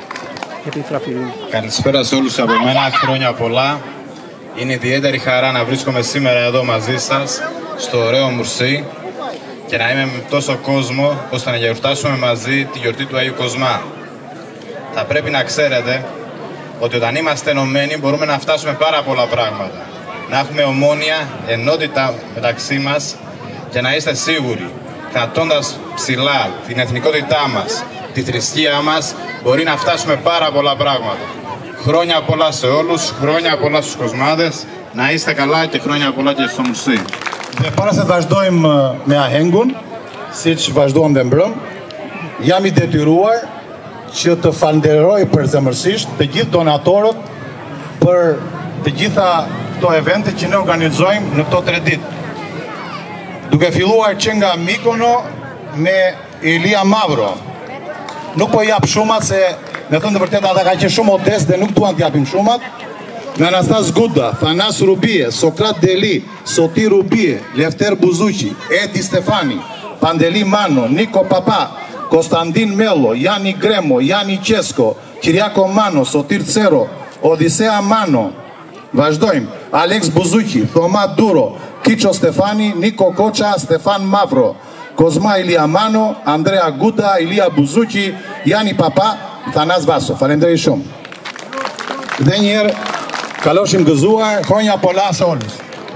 Καλησπέρα σε όλους από μένα, χρόνια πολλά. Είναι ιδιαίτερη χαρά να βρίσκομαι σήμερα εδώ μαζί σας, στο ωραίο Μουρσί, και να είμαι με τόσο κόσμο, ώστε να γιορτάσουμε μαζί τη γιορτή του Αγίου Κοσμά. Θα πρέπει να ξέρετε ότι όταν είμαστε ενωμένοι μπορούμε να φτάσουμε πάρα πολλά πράγματα. Να έχουμε ομόνοια, ενότητα μεταξύ μας και να είστε σίγουροι, κρατώντας ψηλά την εθνικότητά μας, τη θρησκεία μας, μπορεί να φτάσουμε πάρα πολλά πράγματα. Χρόνια πολλά σε όλους, χρόνια πολλά στους κοσμάδες, να είστε καλά και χρόνια πολλά και στο Mursi. Dhe para se të vazhdojmë me ahengun, siç vazhduam dhe mbrëm, jam i detyruar që të falenderoj përzemërsisht të gjithë donatorët për të gjitha këto evente që ne organizojmë në këto tre ditë. Duke filluar që nga Mikono me Ilia Mavro. Nuk po jap shumat se me thënë të vërtetë ata kanë qenë shumë modest dhe nuk duan të japim shumat. Nga Anastas Guda, Thanas Rubie, Sokrat Deli, Soti Rubie, Lefter Buzuqi, Edi Stefani, Pandeli Mano, Niko Papa, Konstantin Mello, Jani Gremo, Jani Qesko, Kiriako Mano, Sotir Cero, Odisea Mano, vazhdojmë, Alex Buzuqi, Thoma Duro, Kicho Stefani, Niko Koqa, Stefan Mavro, Kozma Ilia Mano, Andrea Guda, Ilia Buzuqi, Jani Papa, Thanas Vaso. Falenderoj shumë. Dhe njerë, kaloshim gëzuar, hronja pola së olës.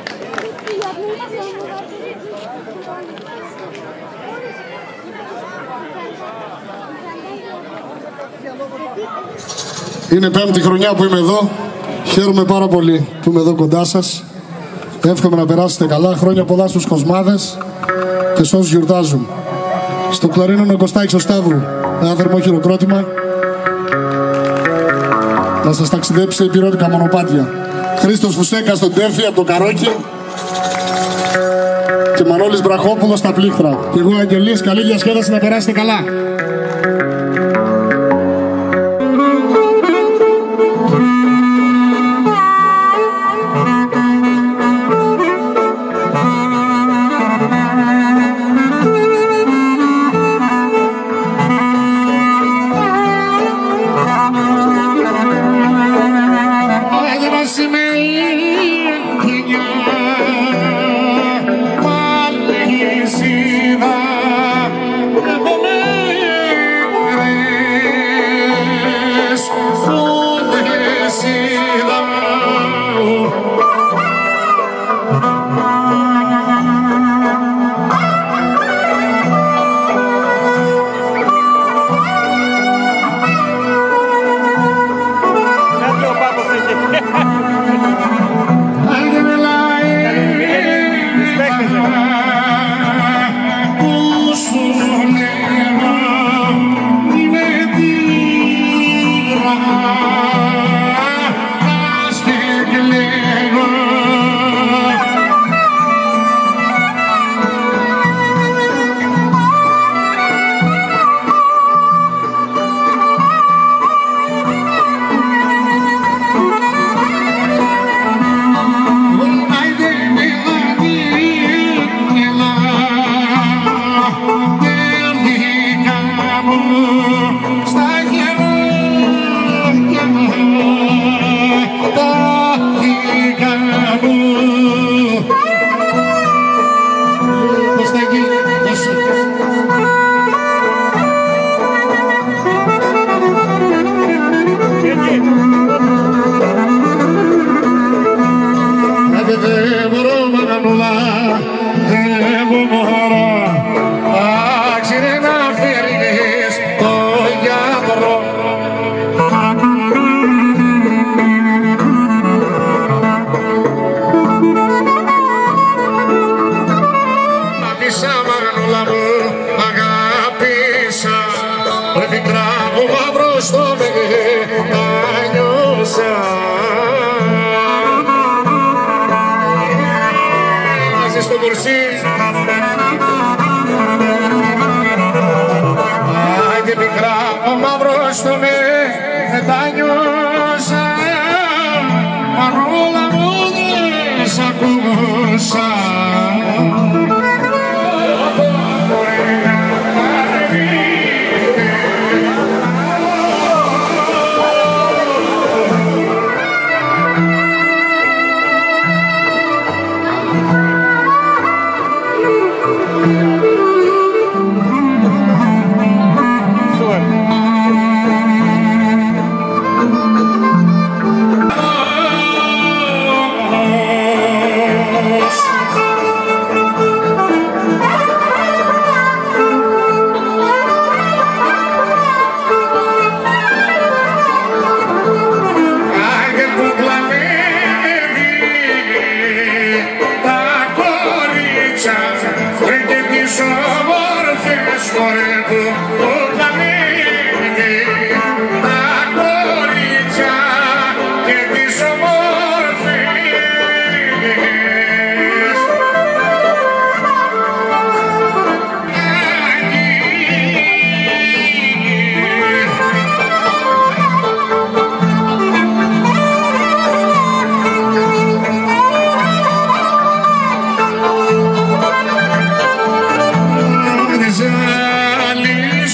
Είναι πέμπτη χρονιά που είμαι εδώ. Χαίρομαι πάρα πολύ που είμαι εδώ κοντά σας. Εύχομαι να περάσετε καλά. Χρόνια πολλά στους κοσμάδες και σε όσους γιορτάζουν. Στο κλαρίνο ο Κωστάκης ο Σταύρου. Ένα θερμό χειροκρότημα. Να σας ταξιδέψει σε υπηρώτικα μονοπάτια. Χρήστος Φουσέκα στον Τέφι από το Καρόκι. Και Μανώλης Βραχόπουλος στα Πλήχτρα. Και εγώ Αγγελής, καλή διασκέδαση, να περάσετε καλά. Μαλή όλα μου αγάπησα, ρε πικρά μου μαύρο στο μετάνιωσα. Μαζί στο κουρσί άγγε πικρά μου μαύρο στο μετάνιωσα, παρόλα μου δεν σ' ακούσα. Ζαλί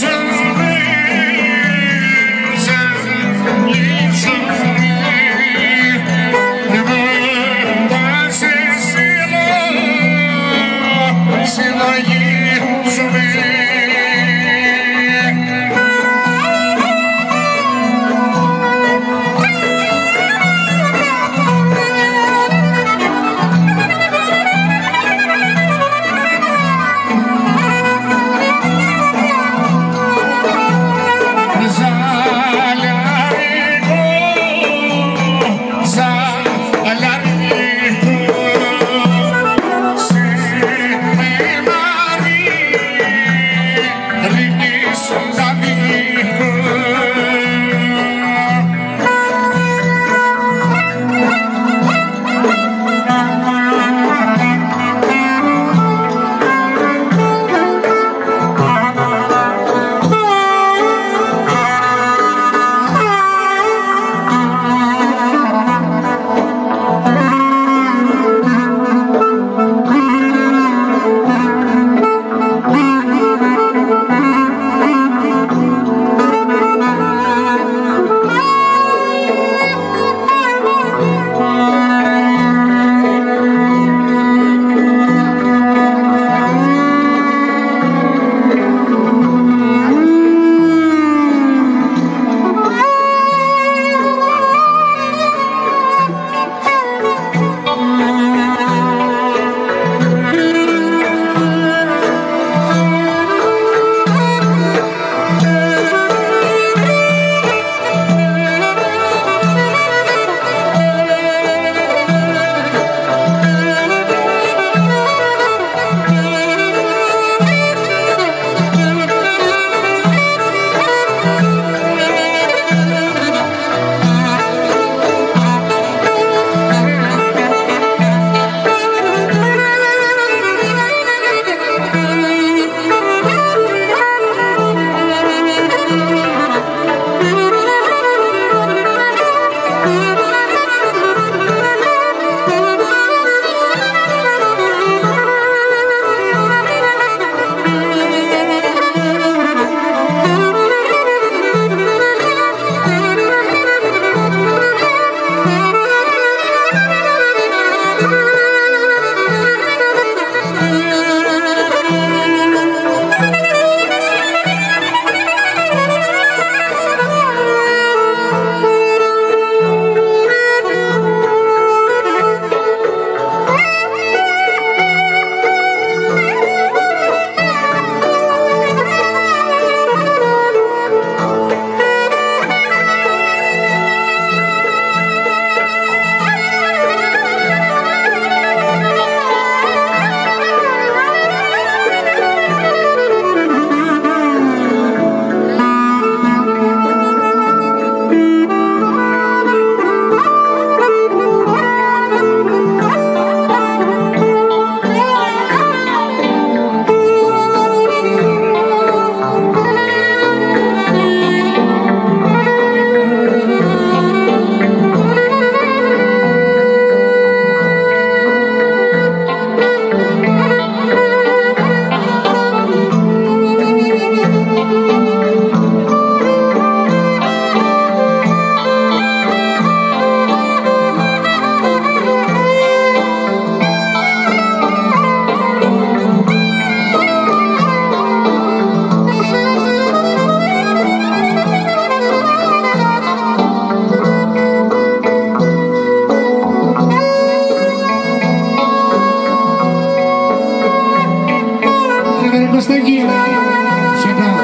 στέγη σιγά.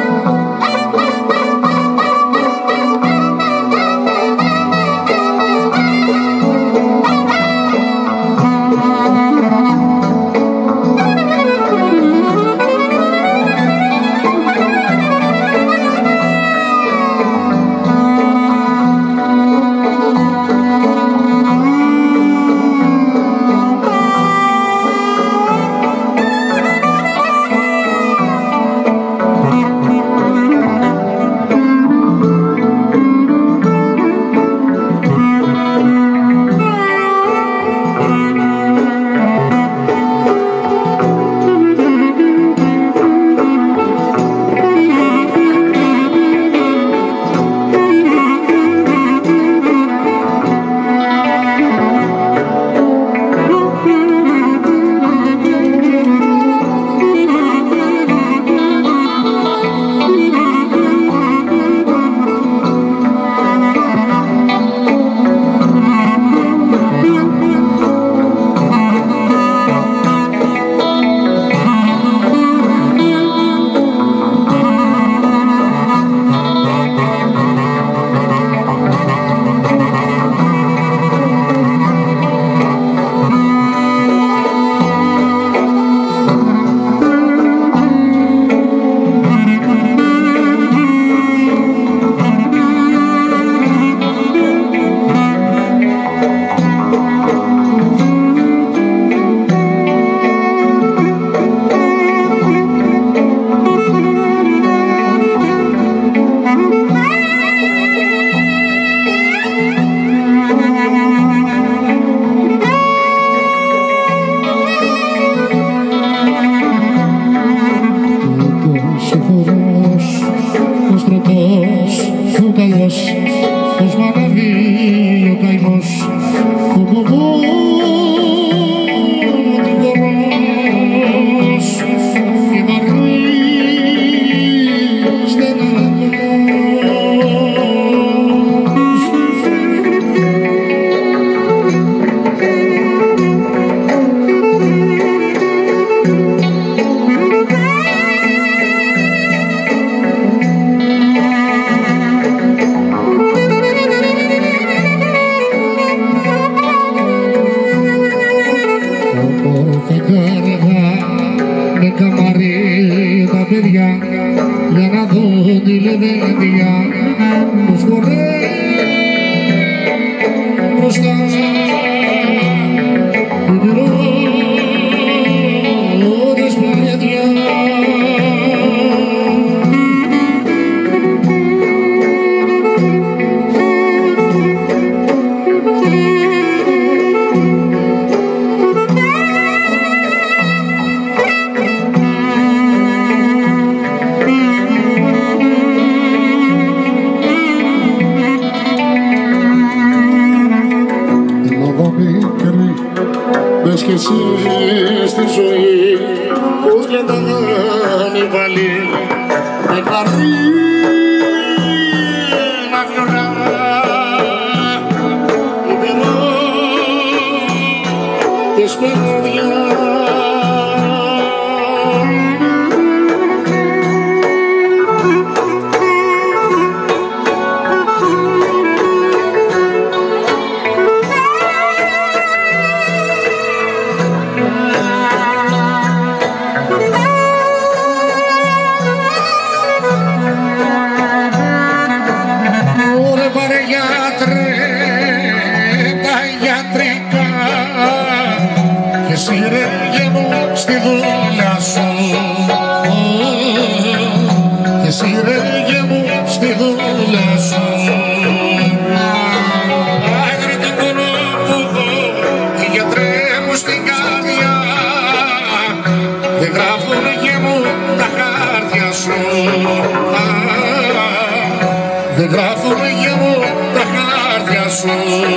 Δεν γράφουν για μου τα χάρτια σου.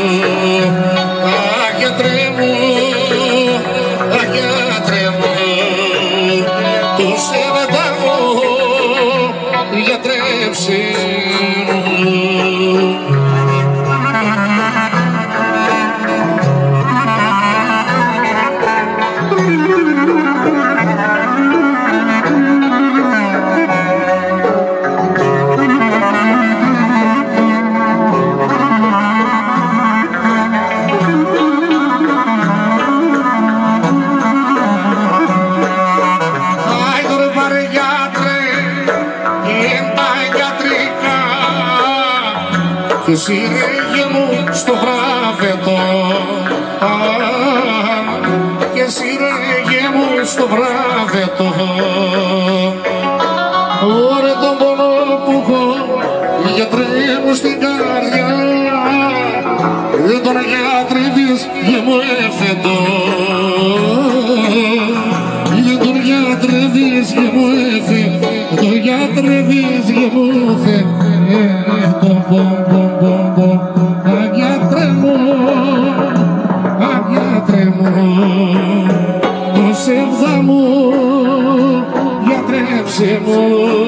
Αχ, γιατρέ μου, αχ, γιατρέ μου, του σε πετάω, γιατρέψε μου. και εσύ ρε γε μου στο βραβετό, και εσύ ρε γε μου στο βραβετό. Ωρε τον πόνο που έχω, γιατρέ μου στην καρδιά, δεν τον γιατρεύεις γε μου εφετό, δεν τον γιατρεύεις γε μου εφετό, τον γιατρεύεις γε μου εφετό, μπομ μπομ μπομ μπομ, αγιάτρε μου, αγιάτρε μου, το σεύδα μου, γιατρέψε μου.